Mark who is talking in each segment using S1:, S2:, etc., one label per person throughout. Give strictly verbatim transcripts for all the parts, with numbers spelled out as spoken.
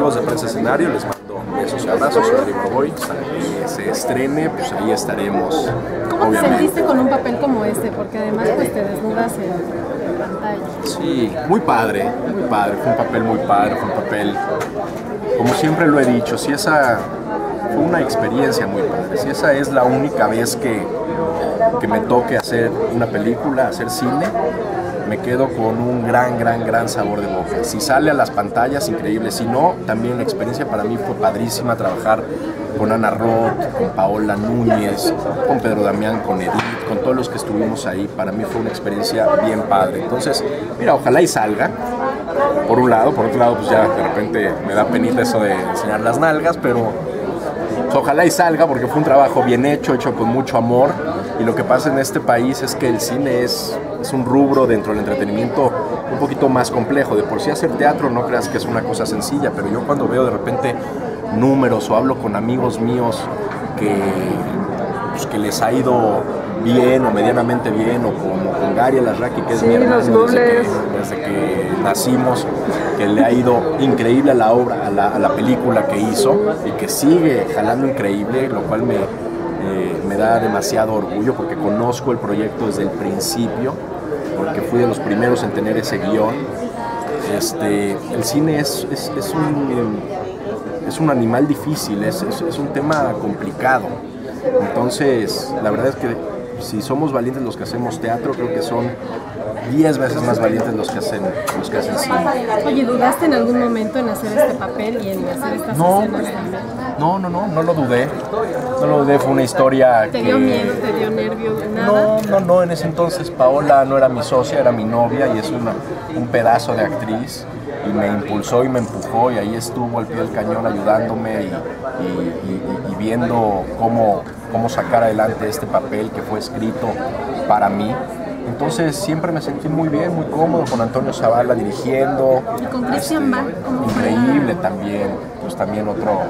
S1: amigos de Prensa Escenario, les mando besos y abrazos, soy Rico Boy. Que se estrene, pues ahí estaremos.
S2: ¿Cómo te
S1: obviamente.
S2: sentiste con un papel como este? Porque además pues te desnudas en, en pantalla.
S1: Sí, muy padre, muy padre, fue un papel muy padre, fue un papel, como siempre lo he dicho, si esa fue una experiencia muy padre, si esa es la única vez que, que me toque hacer una película, hacer cine, me quedo con un gran, gran, gran sabor de boca. Si sale a las pantallas, increíble. Si no, también la experiencia para mí fue padrísima trabajar con Ana Roth, con Paola Núñez, con Pedro Damián, con Edith, con todos los que estuvimos ahí. Para mí fue una experiencia bien padre. Entonces, mira, ojalá y salga, por un lado. Por otro lado, pues ya de repente me da penita eso de enseñar las nalgas, pero pues, ojalá y salga porque fue un trabajo bien hecho, hecho con mucho amor. Y lo que pasa en este país es que el cine es, es un rubro dentro del entretenimiento un poquito más complejo. De por sí hacer teatro no creas que es una cosa sencilla, pero yo cuando veo de repente números o hablo con amigos míos que, pues, que les ha ido bien o medianamente bien, o como con Gary Alarraqui, que es
S3: sí,
S1: mi hermano desde que,
S3: los
S1: desde que nacimos, que le ha ido increíble a la obra, a la, a la película que hizo y que sigue jalando increíble, lo cual me... Eh, me da demasiado orgullo porque conozco el proyecto desde el principio, porque fui de los primeros en tener ese guión. Este, el cine es, es, es, un, es un animal difícil, es, es, es un tema complicado. Entonces, la verdad es que si somos valientes los que hacemos teatro, creo que son diez veces más valientes los que hacen, los que hacen cine.
S2: Oye, ¿dudaste en algún momento en hacer este papel y en hacer estas
S1: No,
S2: escenas también?
S1: no, no, no, no lo dudé. No lo dudé, fue una historia
S2: ¿Te
S1: que...
S2: dio miedo, te dio nervio, nada?
S1: No, no, no, en ese entonces Paola no era mi socia, era mi novia y es una, un pedazo de actriz y me impulsó y me empujó y ahí estuvo al pie del cañón ayudándome y, y, y, y viendo cómo, cómo sacar adelante este papel que fue escrito para mí. Entonces siempre me sentí muy bien, muy cómodo con Antonio Zavala dirigiendo.
S2: Y con Cristian Bach, ¿cómo fue?
S1: Increíble también, pues también otro,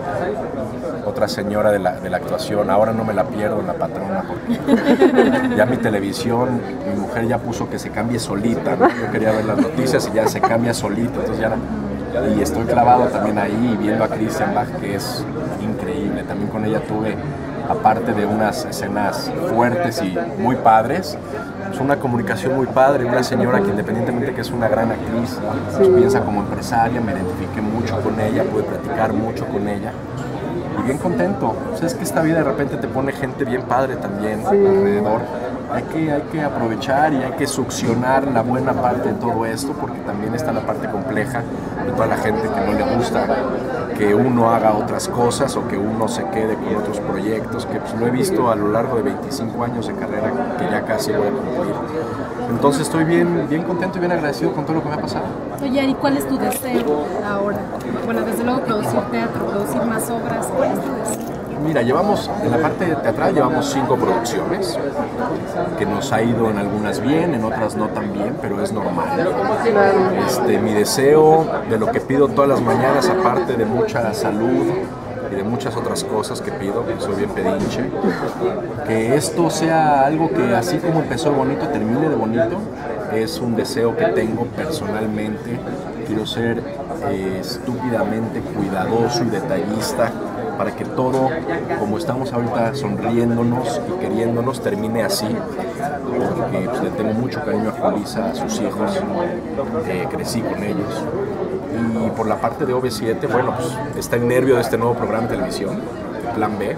S1: otra señora de la, de la actuación. Ahora no me la pierdo en La Patrona porque ya mi televisión, mi mujer ya puso que se cambie solita, ¿no? Yo quería ver las noticias y ya se cambia solito, entonces ya y estoy clavado también ahí viendo a Cristian Bach, que es increíble. También con ella tuve, aparte de unas escenas fuertes y muy padres, es una comunicación muy padre, una señora que independientemente que es una gran actriz, pues piensa como empresaria, me identifiqué mucho con ella, pude platicar mucho con ella y bien contento. O sea, es que esta vida de repente te pone gente bien padre también sí. alrededor. Hay que, hay que aprovechar y hay que succionar la buena parte de todo esto, porque también está la parte compleja de toda la gente que no le gusta que uno haga otras cosas o que uno se quede con otros proyectos, que pues lo he visto a lo largo de veinticinco años de carrera que ya casi voy a cumplir. Entonces estoy bien, bien contento y bien agradecido con todo lo que me ha pasado.
S2: Oye, Ari, ¿cuál es tu deseo ahora? Bueno, desde luego producir teatro, producir más obras. ¿Cuál es tu deseo?
S1: Mira, llevamos, en la parte teatral llevamos cinco producciones, que nos ha ido en algunas bien, en otras no tan bien, pero es normal. Este, mi deseo, de lo que pido todas las mañanas, aparte de mucha salud y de muchas otras cosas que pido, que soy bien pedinche, que esto sea algo que así como empezó bonito, termine de bonito, es un deseo que tengo personalmente. Quiero ser eh, estúpidamente cuidadoso y detallista para que todo, como estamos ahorita sonriéndonos y queriéndonos, termine así, porque pues, le tengo mucho cariño a Julissa, a sus hijos, eh, crecí con ellos. Y por la parte de O V siete, bueno, pues está el nervio de este nuevo programa de televisión, Plan B.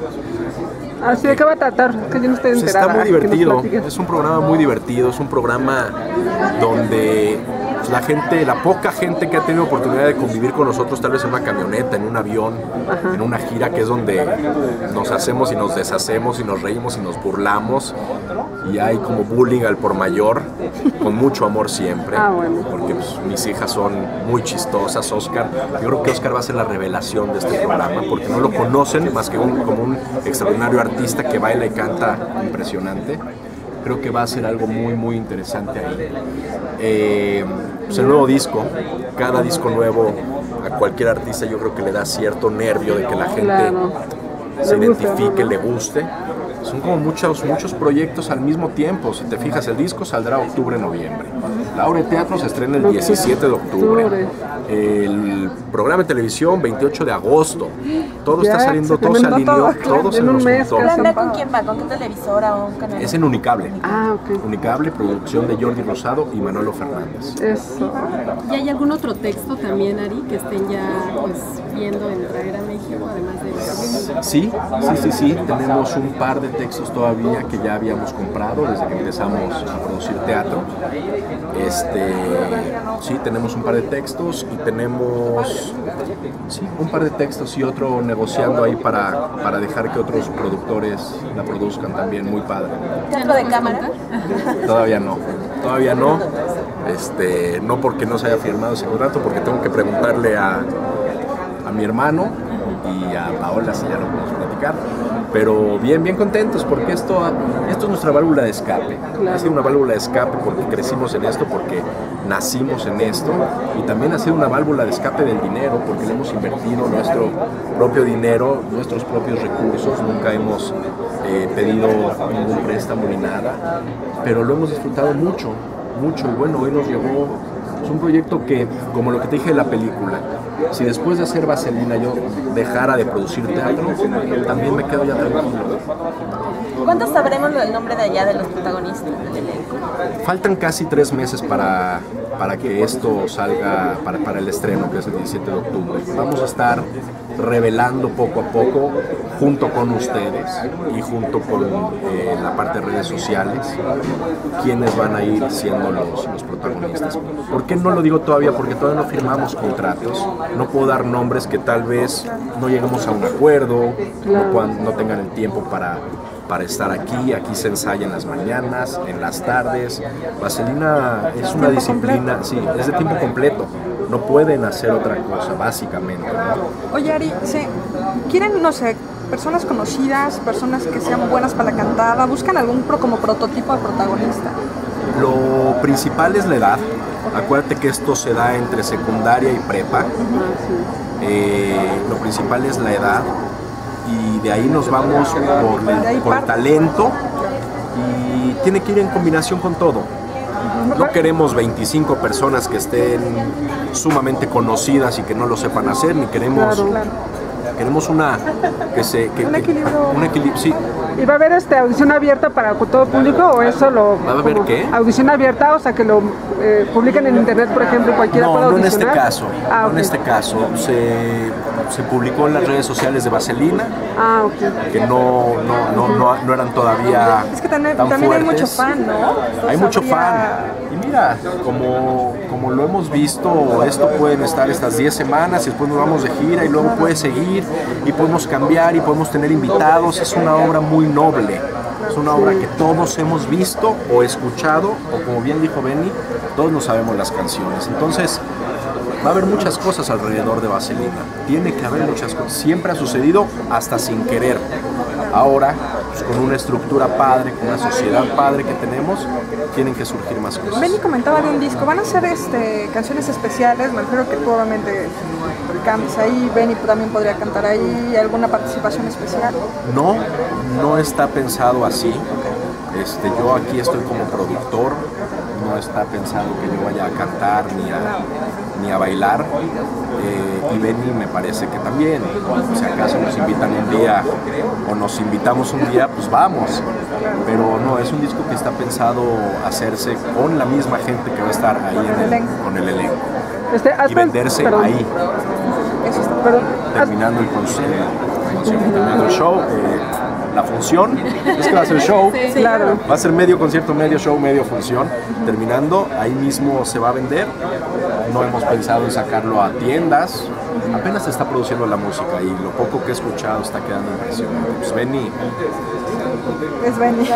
S3: Así de qué va a tratar, que yo no estoy
S1: pues
S3: enterada.
S1: Está muy divertido, es un programa muy divertido, es un programa donde la gente, la poca gente que ha tenido oportunidad de convivir con nosotros, tal vez en una camioneta, en un avión, Ajá. en una gira, que es donde nos hacemos y nos deshacemos y nos reímos y nos burlamos y hay como bullying al por mayor, con mucho amor siempre,
S3: ah, bueno.
S1: porque pues, mis hijas son muy chistosas. Oscar, yo creo que Oscar va a ser la revelación de este programa, porque no lo conocen más que un, como un extraordinario artista que baila y canta impresionante. Creo que va a ser algo muy, muy interesante ahí. Eh, pues el nuevo disco, cada disco nuevo a cualquier artista yo creo que le da cierto nervio de que la gente
S3: claro.
S1: se
S3: le
S1: identifique,
S3: gusta, ¿no?
S1: le guste. Son como muchos, muchos proyectos al mismo tiempo. Si te fijas, el disco saldrá octubre, noviembre. La obra de teatro se estrena el diecisiete de octubre. El programa de televisión veintiocho de agosto. Todo
S3: Ya,
S1: está saliendo,
S3: se
S1: todo se
S3: terminó
S1: alineó,
S3: todo, claro,
S1: todo se
S3: en un
S1: nos
S3: mes
S1: juntó.
S3: casi.
S4: ¿Con quién va? ¿Con qué televisora o un canal?
S1: Es en Unicable.
S3: Ah, ok.
S1: Unicable, producción de Jordi Rosado y Manolo Fernández.
S3: Eso.
S2: ¿Y hay algún otro texto también, Ari, que estén ya pues viendo en traer a México, además de
S1: Sí, sí, sí, sí. Tenemos un par de textos todavía que ya habíamos comprado desde que empezamos a producir teatro. Este, sí, tenemos un par de textos y tenemos sí, un par de textos y otro negociando ahí para, para dejar que otros productores la produzcan también, muy padre.
S4: ¿Teatro de cámara?
S1: Todavía no, todavía no. Este, no porque no se haya firmado ese contrato, porque tengo que preguntarle a, a mi hermano y a Paola si ya lo podemos platicar. Pero bien, bien contentos porque esto, esto es nuestra válvula de escape. Ha sido una válvula de escape porque crecimos en esto, porque nacimos en esto, y también ha sido una válvula de escape del dinero porque le hemos invertido nuestro propio dinero, nuestros propios recursos. Nunca hemos eh, pedido ningún préstamo ni nada, pero lo hemos disfrutado mucho, mucho. Y bueno, hoy nos llegó. Es un proyecto que, como lo que te dije de la película, si después de hacer Vaselina yo dejara de producir teatro, también me quedo ya tranquilo.
S4: ¿Cuándo sabremos el nombre de allá de los protagonistas del elenco?
S1: Faltan casi tres meses para, para que esto salga, para, para el estreno, que es el diecisiete de octubre. Vamos a estar revelando poco a poco, junto con ustedes y junto con eh, la parte de redes sociales, quiénes van a ir siendo los, los protagonistas. ¿Por qué no lo digo todavía? Porque todavía no firmamos contratos, no puedo dar nombres que tal vez no lleguemos a un acuerdo, no, puedan, no tengan el tiempo para, para estar aquí. Aquí se ensaya en las mañanas, en las tardes. Vaselina es una disciplina, sí, es de tiempo completo. No pueden hacer otra cosa, básicamente, ¿no?
S5: Oye, Ari, ¿se quieren, no sé, personas conocidas, personas que sean buenas para la cantada? ¿Buscan algún pro, como prototipo de protagonista?
S1: Lo principal es la edad. Acuérdate que esto se da entre secundaria y prepa. Eh, lo principal es la edad y de ahí nos vamos por, el, por talento, y tiene que ir en combinación con todo. No queremos veinticinco personas que estén sumamente conocidas y que no lo sepan hacer, ni queremos,
S3: Claro, claro.
S1: queremos una que se que,
S5: Un
S1: que-
S5: equilibrio.
S1: un equilibrio, sí.
S3: ¿Y va a haber este, audición abierta para todo público o eso lo...
S1: ¿Va a haber
S3: como
S1: qué?
S3: Audición abierta, o sea, que lo eh, publiquen en internet, por ejemplo, cualquiera puede
S1: No, no en este
S3: audicionar?
S1: caso,
S3: Ah,
S1: no
S3: ok.
S1: en este caso. Se, se publicó en las redes sociales de Vaselina,
S3: Ah, ok.
S1: que no, no, no, no, no eran todavía
S5: Es que también,
S1: tan
S5: también hay
S1: fuertes.
S5: mucho fan, ¿no?
S1: Hay mucho
S5: Habría-
S1: fan. Y mira, como, como lo hemos visto, esto pueden estar estas diez semanas y después nos vamos de gira y luego puede seguir y podemos cambiar y podemos tener invitados. Es una obra muy noble. Es una obra que todos hemos visto o escuchado, o como bien dijo Benny, todos no sabemos las canciones. Entonces, va a haber muchas cosas alrededor de Vaselina. Tiene que haber muchas cosas. Siempre ha sucedido hasta sin querer. Ahora, pues, con una estructura padre, con una sociedad padre que tenemos, tienen que surgir más cosas.
S5: Benny comentaba de un disco, ¿van a hacer este, canciones especiales? Me refiero que tú obviamente cantas ahí, Benny también podría cantar ahí, ¿alguna participación especial?
S1: No, no está pensado así. Este, yo aquí estoy como productor, no está pensado que yo vaya a cantar ni a, ni a bailar. Eh, y Benny me parece que también, si acaso nos invitan un día o nos invitamos un día, pues vamos. Pero no, es un disco que está pensado hacerse con la misma gente que va a estar ahí en el, con el elenco.
S3: Este, has
S1: Y
S3: pens-
S1: venderse
S3: perdón,
S1: ahí,
S5: Eso está.
S3: perdón, has-
S1: terminando el concierto, terminando el show. eh, la función, es que va a ser show,
S3: claro.
S1: va a ser medio concierto, medio show, medio función. Terminando, ahí mismo se va a vender. No hemos pensado en sacarlo a tiendas. Apenas se está produciendo la música y lo poco que he escuchado está quedando impresionante. Pues Benny,
S5: Es Benny.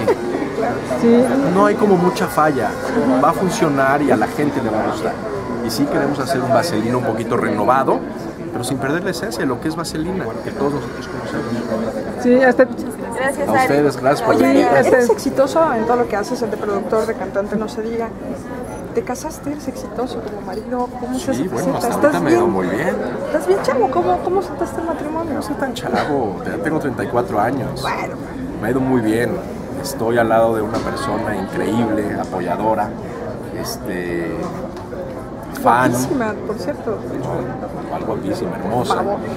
S3: Sí,
S1: no hay como mucha falla. Va a funcionar y a la gente le va a gustar. Y sí queremos hacer un Vaselina un poquito renovado, pero sin perder la esencia de lo que es Vaselina, que todos nosotros conocemos.
S3: sí, este,
S4: Gracias,
S1: A
S4: Ari.
S1: ustedes, gracias por
S5: Oye, Ari,
S1: venir.
S5: eres exitoso en todo lo que haces, el de productor, de cantante, no se diga. ¿Te casaste? ¿Eres exitoso como marido? ¿Cómo se
S1: Sí,
S5: hace?
S1: bueno, hasta
S5: ¿Estás
S1: ahorita me ha ido
S5: bien?
S1: muy bien.
S5: ¿Estás bien, chavo? ¿Cómo, cómo saltaste el matrimonio?
S1: No soy tan chavo, ya tengo treinta y cuatro años. Me ha ido muy bien. Estoy al lado de una persona increíble, apoyadora. este, fan.
S5: Guapísima, por cierto.
S1: No, guapísima, hermosa.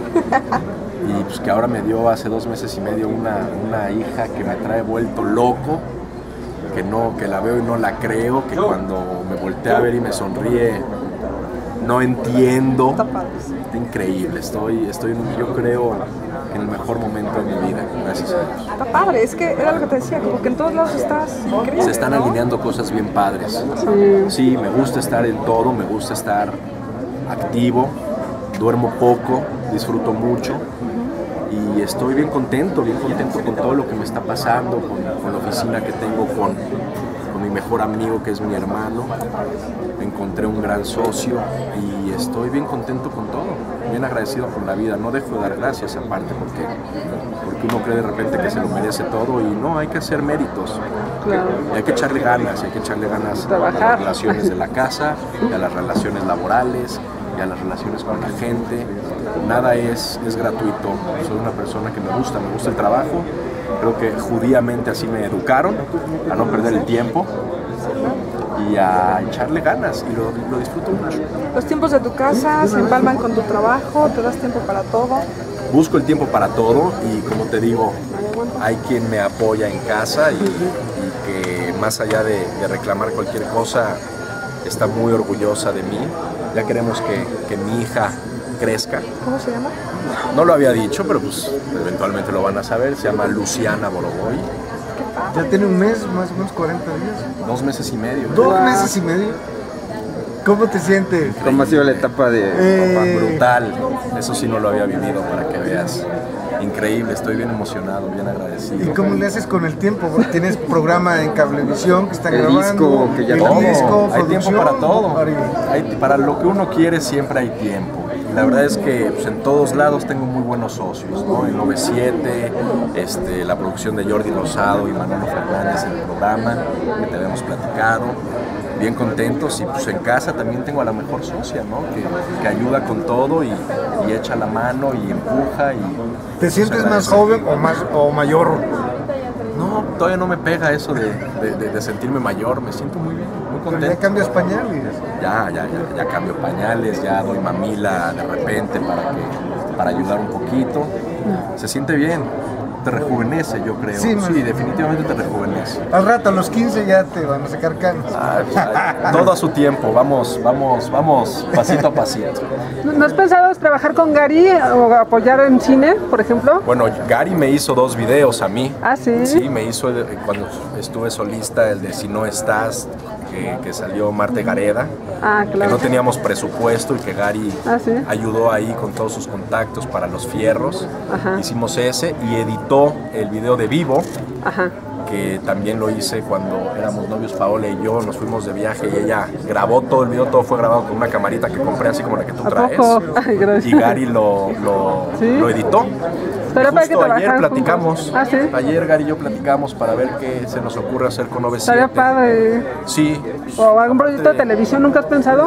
S1: Y pues que ahora me dio hace dos meses y medio una, una hija que me trae vuelto loco, que no, que la veo y no la creo, que cuando me voltea a ver y me sonríe, no entiendo.
S5: Está padre.
S1: Está increíble, estoy, estoy yo creo en el mejor momento de mi vida, gracias a Dios.
S5: Está padre, es que era lo que te decía, como que en todos lados estás increíble.
S1: Se están
S5: ¿no?
S1: alineando cosas bien padres. Sí, me gusta estar en todo, me gusta estar activo, duermo poco, disfruto mucho y estoy bien contento, bien contento con todo lo que me está pasando, con, con la oficina que tengo, con, con mi mejor amigo que es mi hermano. Encontré un gran socio y estoy bien contento con todo, bien agradecido con la vida. No dejo de dar gracias aparte porque, porque uno cree de repente que se lo merece todo y no, hay que hacer méritos.
S5: Claro.
S1: Y hay que echarle ganas, hay que echarle ganas
S5: Trabajar.
S1: a las relaciones de la casa, y a las relaciones laborales, y a las relaciones con la gente. Nada es, es gratuito. Soy una persona que me gusta, me gusta el trabajo. Creo que judíamente así me educaron, a no perder el tiempo y a echarle ganas, y lo, lo disfruto mucho.
S5: Los tiempos de tu casa se empalman con tu trabajo, te das tiempo para todo.
S1: Busco el tiempo para todo y como te digo, hay quien me apoya en casa y, y que más allá de, de reclamar cualquier cosa, está muy orgullosa de mí. Ya queremos que, que mi hija crezca.
S5: ¿Cómo se llama?
S1: No lo había dicho, pero pues eventualmente lo van a saber. Se llama Luciana Boroboy.
S6: Ya tiene un mes, más o menos cuarenta días.
S1: Dos meses y medio.
S6: Dos wow. meses y medio. ¿Cómo te sientes?
S7: ¿Cómo ha sido la etapa de
S6: eh...
S7: papá?
S1: Brutal. Eso sí no lo había vivido, para que veas. Increíble, estoy bien emocionado, bien agradecido.
S6: ¿Y cómo le haces con el tiempo? Tienes programa en Cablevisión que están
S7: el
S6: grabando.
S7: Disco, que ya
S6: el
S1: todo.
S6: disco,
S1: hay tiempo para todo.
S6: Para...
S1: Hay, para lo que uno quiere siempre hay tiempo. Y la verdad es que pues, en todos lados tengo muy buenos socios, ¿no? En Nove siete, este, la producción de Jordi Rosado y Manolo Fernández en el programa, que te habíamos platicado. Bien contentos, y pues en casa también tengo a la mejor socia, ¿no? Que, que ayuda con todo y, y echa la mano y empuja. Y,
S6: ¿Te sientes más joven o más o mayor?
S1: No, todavía no me pega eso de, de, de, de sentirme mayor, me siento muy bien, muy contento.
S6: ¿Ya cambias pañales?
S1: Ya, ya, ya, ya cambio pañales, ya doy mamila de repente para, que, para ayudar un poquito. Se siente bien. Te rejuvenece, yo creo.
S6: Sí,
S1: sí, definitivamente te rejuvenece.
S6: Al rato, a los quince ya te van a sacar canas.
S1: Ay, ay, todo a su tiempo, vamos, vamos, vamos, pasito a pasito.
S3: ¿No has pensado trabajar con Gary o apoyar en cine, por ejemplo?
S1: Bueno, Gary me hizo dos videos a mí.
S3: Ah, ¿sí?
S1: Sí, me hizo el, cuando estuve solista, el de Si No Estás, que, que salió Marte Gareda.
S3: Ah, claro.
S1: Que no teníamos presupuesto y que Gary
S3: ah, ¿sí?
S1: ayudó ahí con todos sus contactos para los fierros.
S3: Ajá.
S1: Hicimos ese y editó el video de Vivo. Ajá. Que también lo hice cuando éramos novios, Paola y yo, nos fuimos de viaje y ella grabó todo el video, todo fue grabado con una camarita que compré así como la que tú traes.
S3: Ay, gracias.
S1: Y Gary lo, lo,
S3: ¿sí?
S1: lo editó.
S3: Pero para que
S1: ayer platicamos,
S3: ah, ¿sí?
S1: ayer Gary y yo platicamos para ver qué se nos ocurre hacer con Nove siete.
S3: Estaría padre.
S1: Sí.
S3: ¿O algún proyecto de televisión nunca has pensado?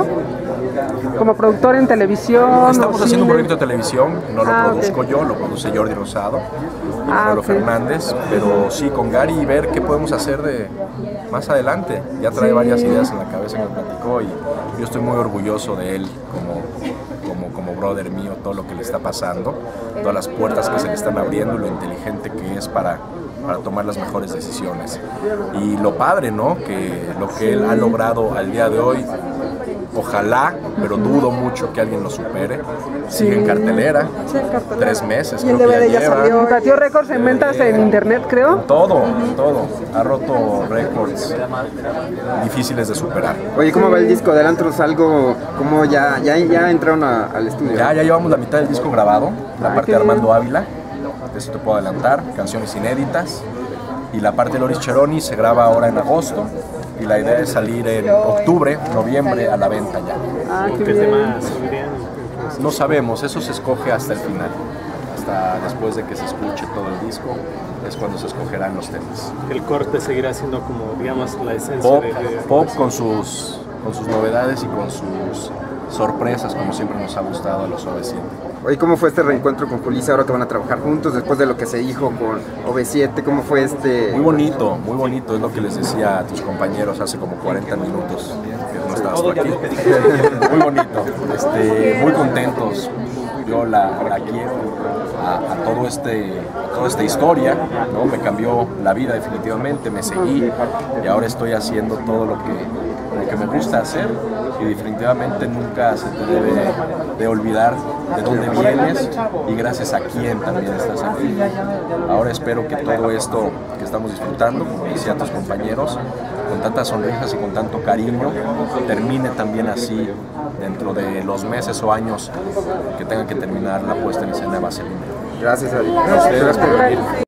S3: Como productor en televisión.
S1: Estamos haciendo un proyecto de televisión, no lo
S3: ah,
S1: produzco
S3: okay.
S1: yo, lo produce Jordi Rosado y
S3: ah,
S1: Manolo
S3: okay.
S1: Fernández, pero sí con Gary y ver qué podemos hacer de más adelante. Ya trae sí. varias ideas en la cabeza que me platicó y yo estoy muy orgulloso de él como Como, como brother mío, todo lo que le está pasando, todas las puertas que se le están abriendo y lo inteligente que es para, para tomar las mejores decisiones. Y lo padre, ¿no? Que lo que él ha logrado al día de hoy, ojalá, pero dudo mucho que alguien lo supere. Sigue sí. en cartelera,
S5: sí, en cartelera.
S1: tres meses,
S5: y el
S1: creo
S5: D V D
S1: que ya,
S5: ya
S1: lleva.
S5: salió.
S3: Batió récords en ventas en internet, creo.
S1: En todo, en todo. Ha roto récords difíciles de superar.
S7: Oye, ¿cómo va el disco? Adelántanos algo, ¿cómo ya, ya, ya entraron a, al estudio?
S1: Ya, ya llevamos la mitad del disco grabado, la
S3: Ay,
S1: parte de Armando Ávila, eso te puedo adelantar, canciones inéditas, y la parte de Loris Cheroni se graba ahora en agosto, y la idea es salir en octubre, noviembre a la venta ya.
S3: Ah, qué bien.
S1: No sabemos, eso se escoge hasta el final, hasta después de que se escuche todo el disco, es cuando se escogerán los temas.
S8: El corte seguirá siendo como, digamos, la esencia
S1: pop,
S8: de, de...
S1: Pop con sus, con sus novedades y con sus sorpresas, como siempre nos ha gustado a los Nove siete.
S7: Oye, ¿cómo fue este reencuentro con Julissa ahora que van a trabajar juntos después de lo que se dijo con Nove siete? ¿Cómo fue este...?
S1: Muy bonito, muy bonito, es lo que les decía a tus compañeros hace como cuarenta minutos. estabas tú aquí. Muy bonito, este, muy contentos. Yo la, la quiero a, a, todo este, a toda esta historia, ¿no? Me cambió la vida definitivamente, me seguí y ahora estoy haciendo todo lo que, lo que me gusta hacer y definitivamente nunca se te debe de olvidar de dónde vienes y gracias a quién también estás aquí. Ahora espero que todo esto que estamos disfrutando, como decía tus compañeros, con tantas sonrisas y con tanto cariño, termine también así dentro de los meses o años que tengan que terminar la puesta en escena de Vaselina.
S7: Gracias, Adi.
S1: Gracias por venir.